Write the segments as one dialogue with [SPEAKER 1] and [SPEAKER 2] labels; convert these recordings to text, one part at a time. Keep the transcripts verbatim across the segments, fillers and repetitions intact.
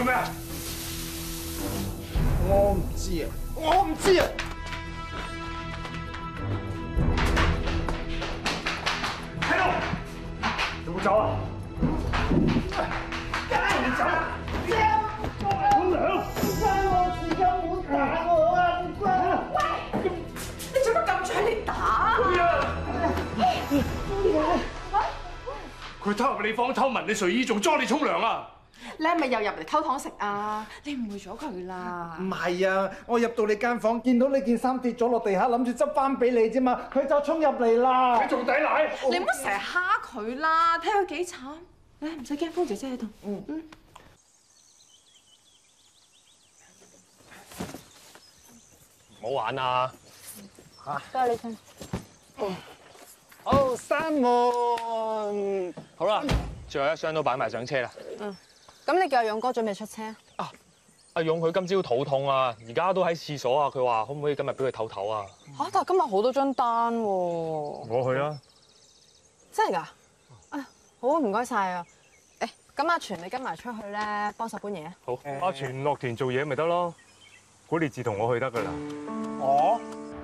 [SPEAKER 1] 做咩啊？我唔知啊，我唔知啊。喺度，有冇走啊？梗係唔走。沖涼。關我事㗎，唔好打我啊！
[SPEAKER 2] 喂，你做乜咁搶嚟打？
[SPEAKER 1] 佢偷入你房偷聞你睡衣，仲裝你沖涼啊！
[SPEAKER 2] 你係咪又入嚟偷糖食啊？你誤會咗佢啦。
[SPEAKER 3] 唔係啊，我入到你間房，見到你件衫跌咗落地下，諗住執翻俾你啫嘛，佢就衝入嚟啦。
[SPEAKER 1] 你仲抵賴？
[SPEAKER 2] 你唔好成日蝦佢啦，睇佢幾慘。誒，唔使驚，芳姐姐喺度。嗯嗯。
[SPEAKER 4] 唔好玩啊！
[SPEAKER 5] 嚇，多謝你先。
[SPEAKER 4] 好，三門。好啦，最後一箱都擺埋上車啦。
[SPEAKER 5] 嗯。咁你叫阿勇哥準備出車
[SPEAKER 4] 啊？阿勇佢今朝肚痛啊，而家都喺廁所啊。佢話可唔可以今日俾佢唞唞啊？
[SPEAKER 5] 嚇！但係今日好多張單喎。
[SPEAKER 4] 我去啊！
[SPEAKER 5] 真係㗎？啊，好唔該晒啊！誒，咁阿全你跟埋出去咧，幫手搬嘢啊。
[SPEAKER 4] 好，阿全落田做嘢咪得咯。古烈治同我去得㗎啦。
[SPEAKER 3] 我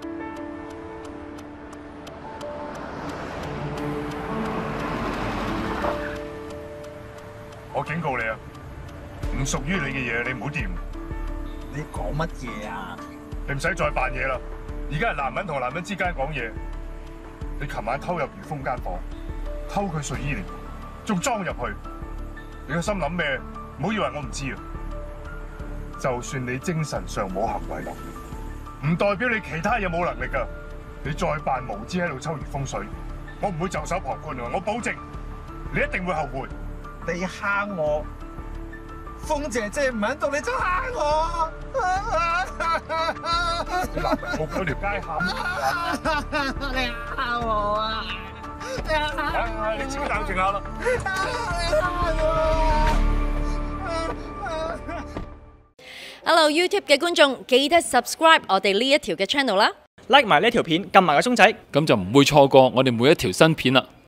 [SPEAKER 1] 我警告你啊！唔屬於你嘅嘢，你唔好掂。
[SPEAKER 3] 你講乜嘢啊？
[SPEAKER 1] 你唔使再扮嘢啦！而家係男人同男人之間講嘢。你琴晚偷入余峰間房，偷佢睡衣嚟，仲裝入去。你個心諗咩？唔好以為我唔知啊！就算你精神上冇行為能力，唔代表你其他嘢冇能力㗎。你再扮無知喺度抽余風水，我唔會袖手旁觀啊！我保證，你一定會後悔。
[SPEAKER 3] 你蝦我，風姐姐唔喺度，你就蝦我。
[SPEAKER 1] 你男人冇嗰條街喊，
[SPEAKER 3] 你蝦我啊！你蝦我啊！
[SPEAKER 1] 你自己冷靜下啦。
[SPEAKER 3] 你蝦我。
[SPEAKER 6] Hello YouTube 嘅觀眾，記得 subscribe 我哋呢一條嘅 channel 啦
[SPEAKER 7] ，like 埋呢條片，撳埋個鐘仔，
[SPEAKER 8] 咁就唔會錯過我哋每一條新片啦。